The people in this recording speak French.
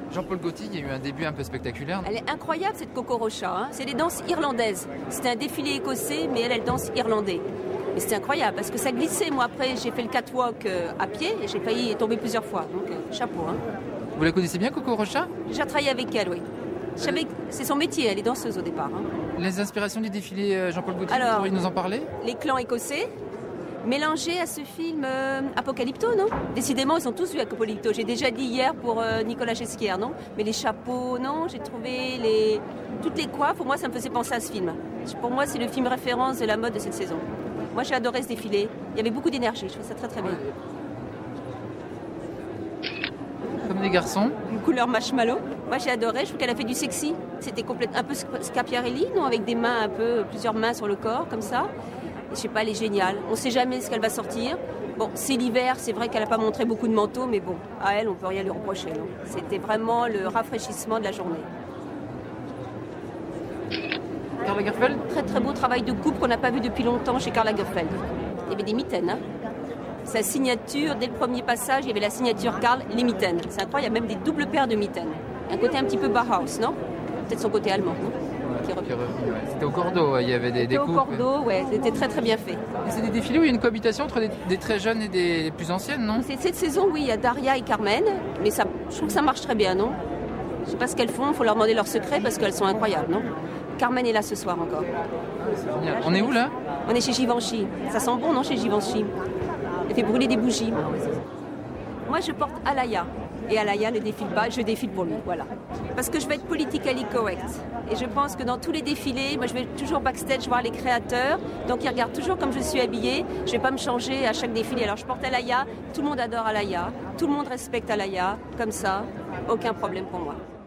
Jean-Paul Gaultier, il y a eu un début un peu spectaculaire. Elle est incroyable cette Coco Rocha, hein. C'est des danses irlandaises. C'était un défilé écossais, mais elle danse irlandais. Et c'était incroyable parce que ça glissait. Moi après j'ai fait le catwalk à pied et j'ai failli tomber plusieurs fois. Donc chapeau. Hein. Vous la connaissez bien, Coco Rocha? J'ai travaillé avec elle, oui. C'est son métier, elle est danseuse au départ. Hein. Les inspirations du défilé Jean-Paul Gaultier, vous pourriez nous en parler? Les clans écossais, mélangés à ce film Apocalypto, non? Décidément, ils sont tous vus Apocalypto. J'ai déjà dit hier pour Nicolas Ghesquière, non? Mais les chapeaux, non? J'ai trouvé toutes les coiffes, pour moi, ça me faisait penser à ce film. Pour moi, c'est le film référence de la mode de cette saison. Moi, j'ai adoré ce défilé. Il y avait beaucoup d'énergie, je trouve ça très très bien. Comme des garçons. Une couleur marshmallow. Moi, j'ai adoré. Je trouve qu'elle a fait du sexy. C'était un peu Schiaparelli, non? Avec des mains plusieurs mains sur le corps, comme ça. Et, je sais pas, elle est géniale. On ne sait jamais ce qu'elle va sortir. Bon, c'est l'hiver, c'est vrai qu'elle n'a pas montré beaucoup de manteaux, mais bon, à elle, on ne peut rien lui reprocher. C'était vraiment le rafraîchissement de la journée. Karl Lagerfeld? Très très beau travail de coupe qu'on n'a pas vu depuis longtemps chez Karl Lagerfeld. Il y avait des mitaines. Hein. Sa signature, dès le premier passage, il y avait la signature Karl, les mitaines. C'est incroyable, il y a même des doubles paires de mitaines. Un côté un petit peu Bauhaus, non? Peut-être son côté allemand, non? C'était au cordeau, il y avait des coupes. Au cordeau, ouais, c'était très très bien fait. Et c'est des défilés où il y a une cohabitation entre des très jeunes et des plus anciennes, non? Cette saison, oui, il y a Daria et Carmen, mais je trouve que ça marche très bien, non? Je ne sais pas ce qu'elles font, il faut leur demander leurs secrets parce qu'elles sont incroyables, non? Carmen est là ce soir encore. C'est génial. On est où là? On est chez Givenchy. Ça sent bon, non, chez Givenchy? Elle fait brûler des bougies. Moi, je porte Alaya. Et Alaya ne défile pas, je défile pour lui, voilà. Parce que je vais être politically correct. Et je pense que dans tous les défilés, moi je vais toujours backstage voir les créateurs. Donc ils regardent toujours comme je suis habillée. Je ne vais pas me changer à chaque défilé. Alors je porte Alaya, tout le monde adore Alaya. Tout le monde respecte Alaya, comme ça, aucun problème pour moi.